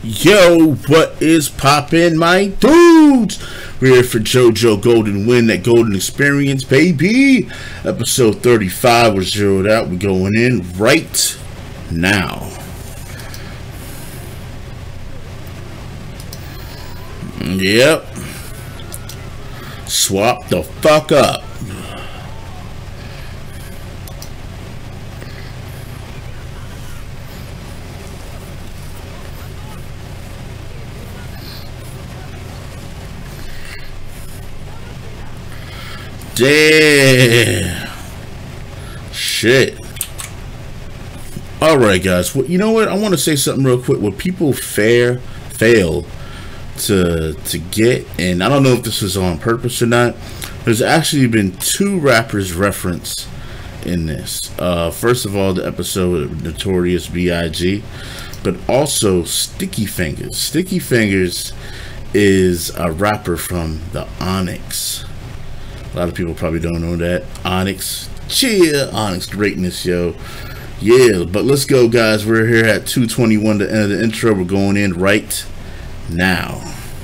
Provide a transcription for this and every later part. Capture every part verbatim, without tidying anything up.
Yo, what is poppin', my dudes? We're here for JoJo Golden Win, that golden experience, baby. Episode thirty-five, we're zeroed out. We're going in right now. Yep. Swap the fuck up. Damn. Shit. Alright, guys. Well, you know what? I want to say something real quick. What people fair fail to to get, and I don't know if this is on purpose or not, there's actually been two rappers referenced in this. Uh, first of all, the episode of Notorious B I G, but also Sticky Fingers. Sticky Fingers is a rapper from the Onyx. A lot of people probably don't know that. Onyx. Cheer. Onyx greatness, yo. Yeah, but let's go, guys. We're here at two twenty-one, the end of the intro. We're going in right now.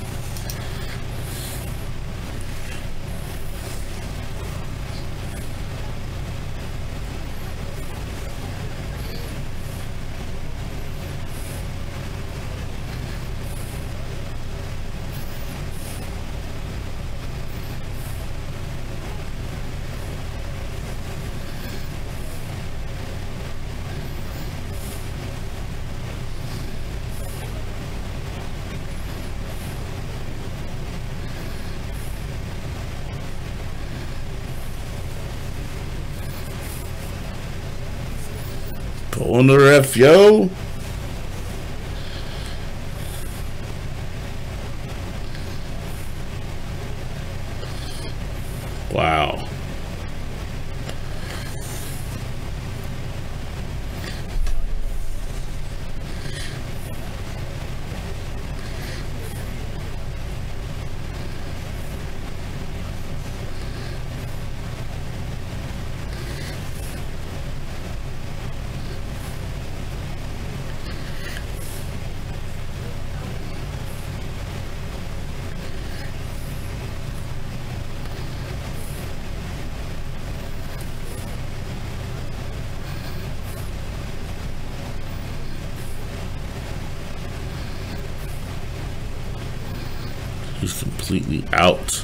On the ref, yo. Wow. He's completely out.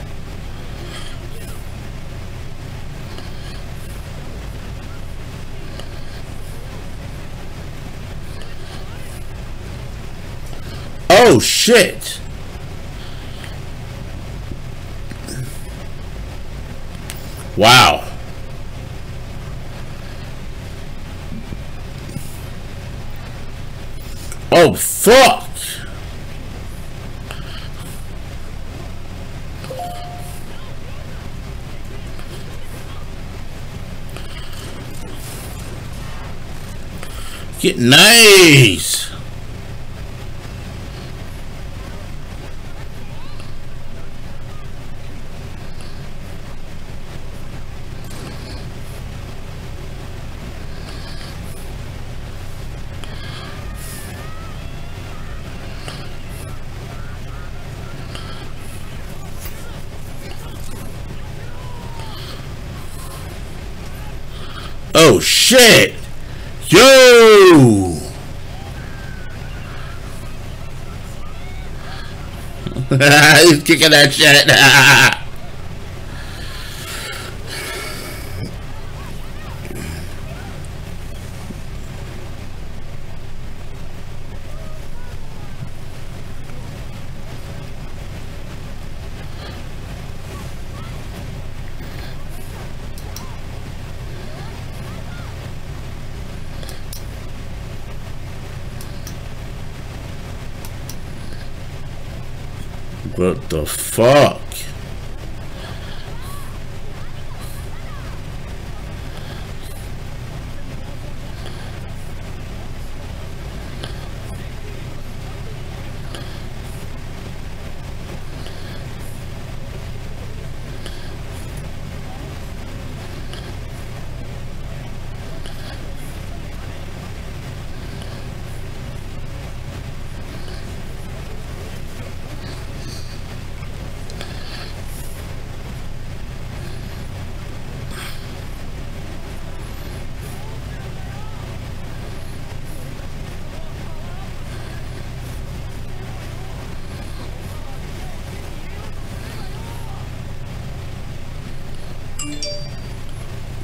Oh shit. Wow. Oh fuck. Get nice. Oh shit. Yo! He's kicking that shit. What the fuck?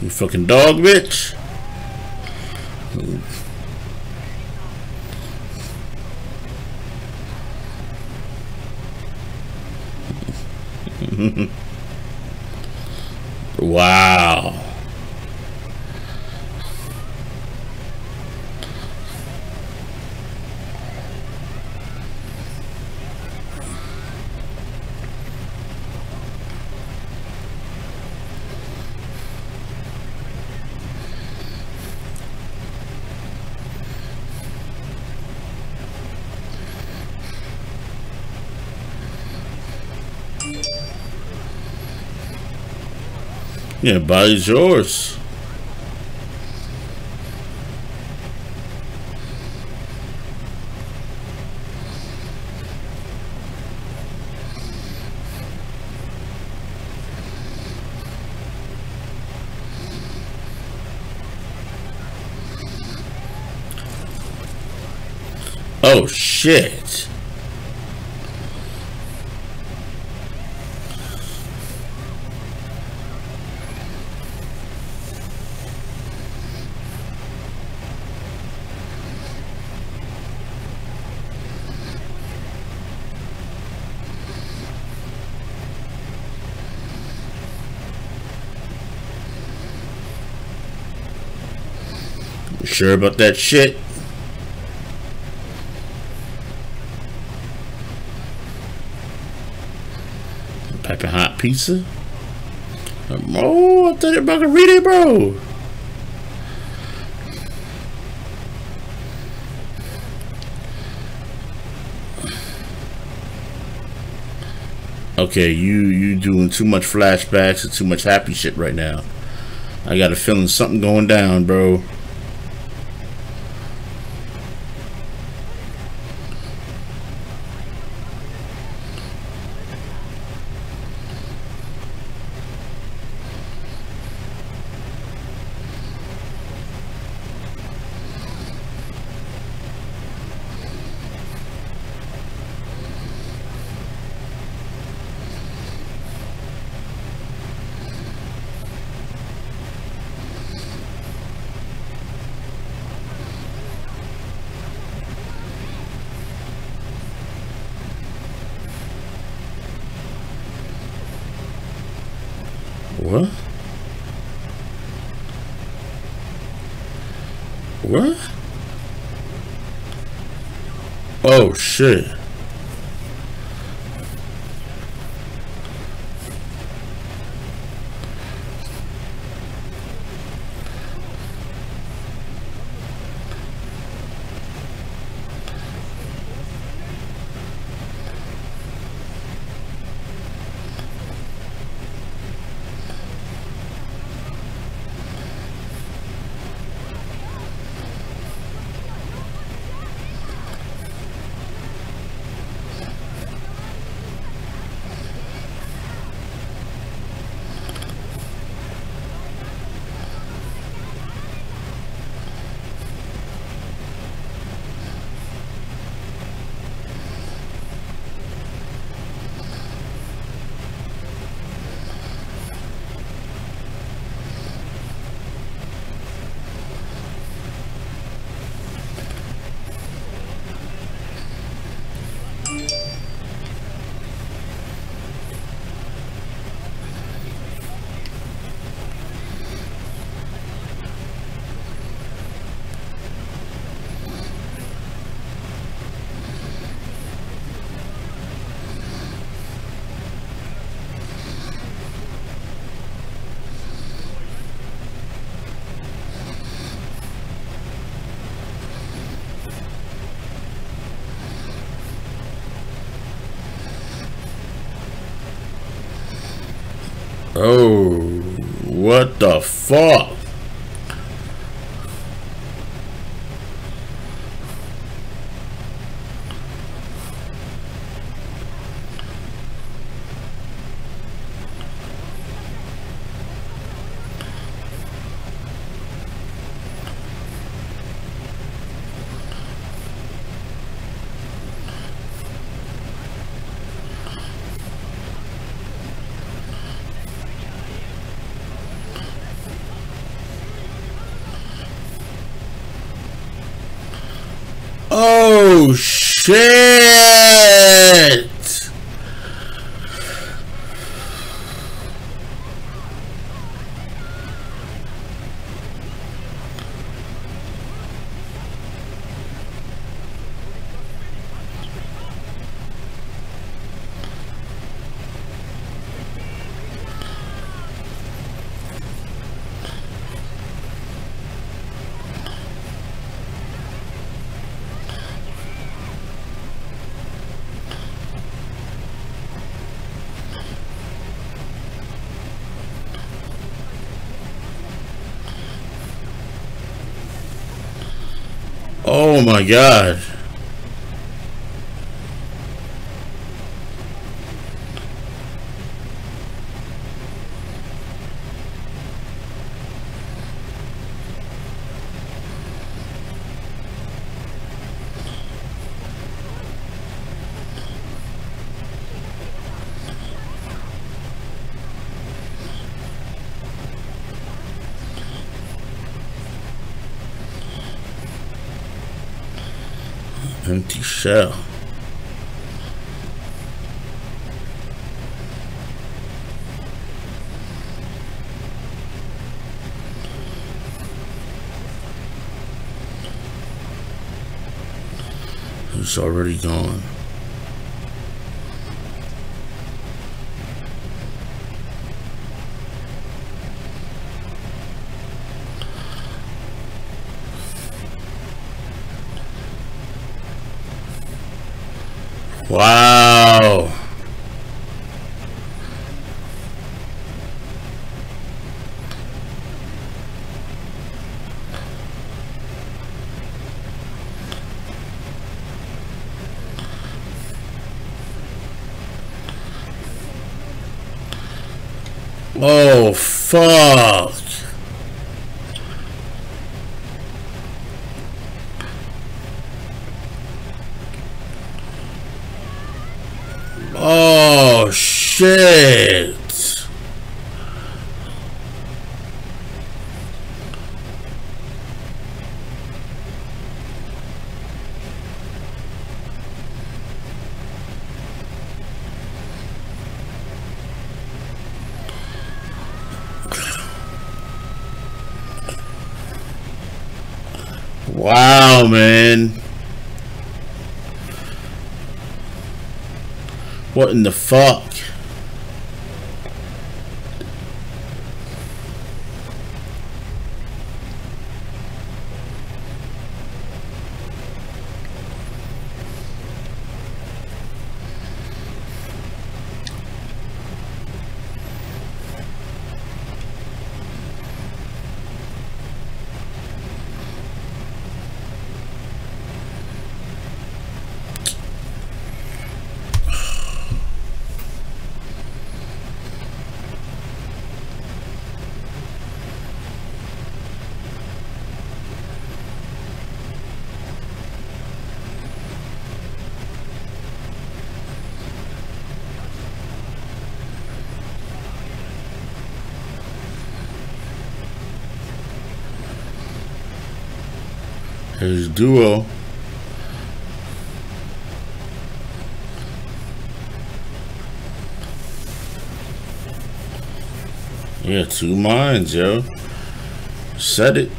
You fucking dog, bitch. Wow. Yeah, body's yours. Oh shit. You sure about that shit? Piping hot pizza? Oh, I thought you were about to read it, bro. Okay, you you doing too much flashbacks and too much happy shit right now. I got a feeling something going down, bro. What? What? Oh shit. Oh, what the fuck? Oh shit! Oh my god. Empty shell. It's already gone. Wow. Oh, fuck. Oh, shit. Wow, man. What in the fuck? Here's Duo. Yeah, two minds, yo. Said it.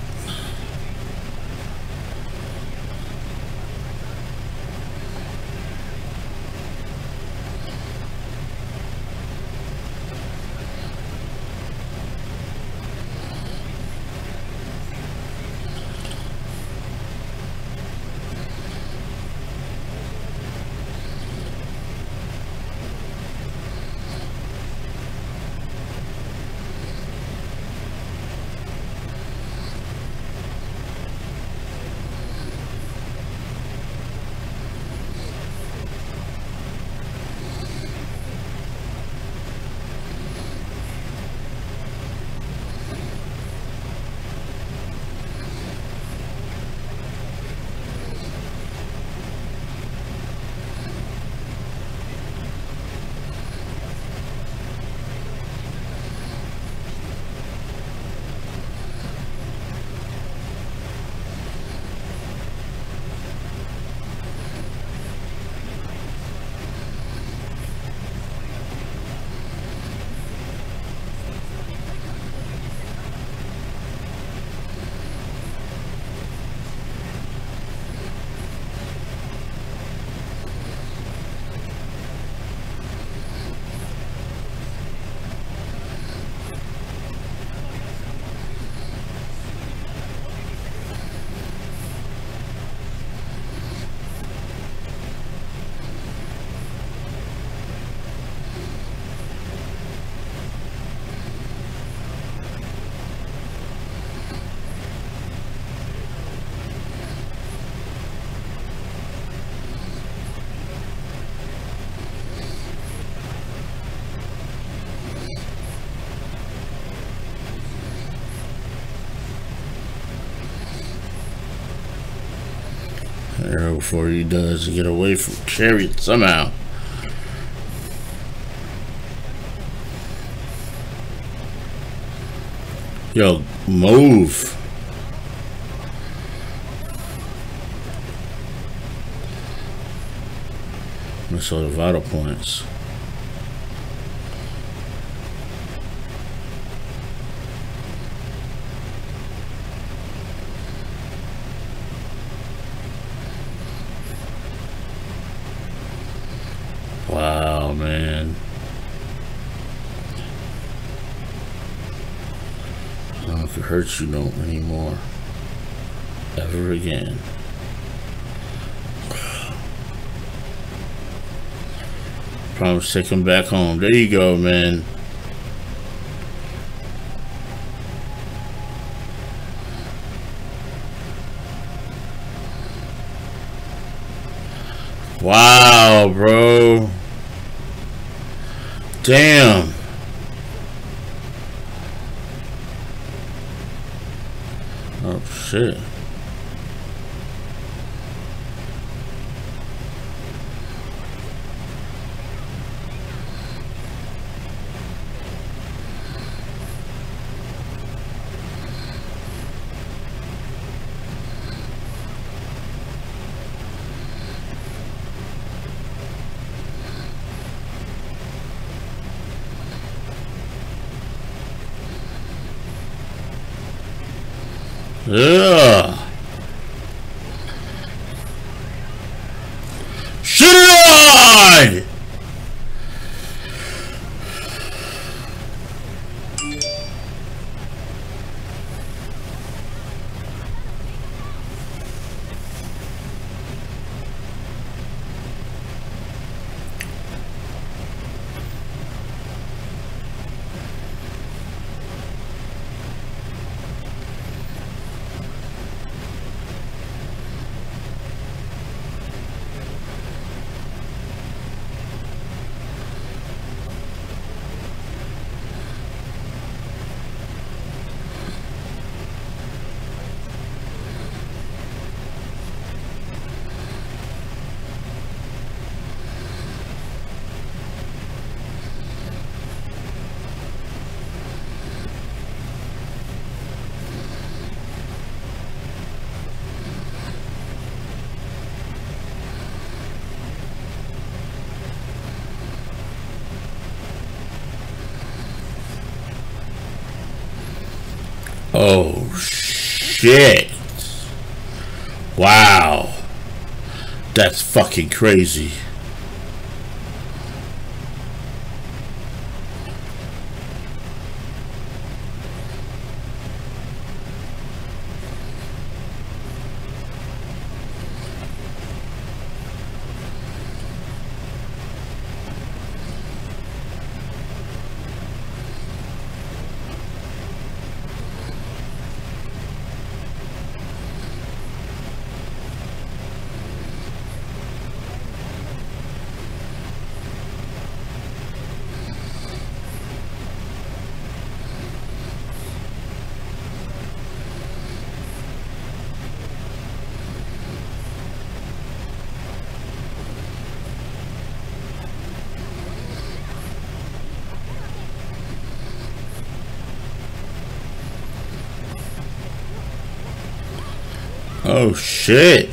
arrow before he does get away from Chariot somehow. Yo, move. Miss all the vital points. Wow, man. I don't know if it hurts you no anymore. Ever again. Promise to take him back home. There you go, man. Wow, bro. Damn. Oh, shit. Yeah. Shit it on! Oh, shit. Wow. That's fucking crazy. Oh shit.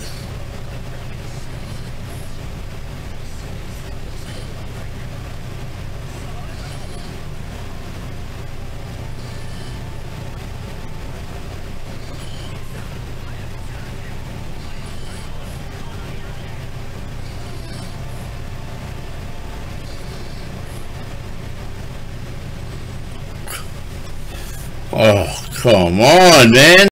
Oh, come on, man.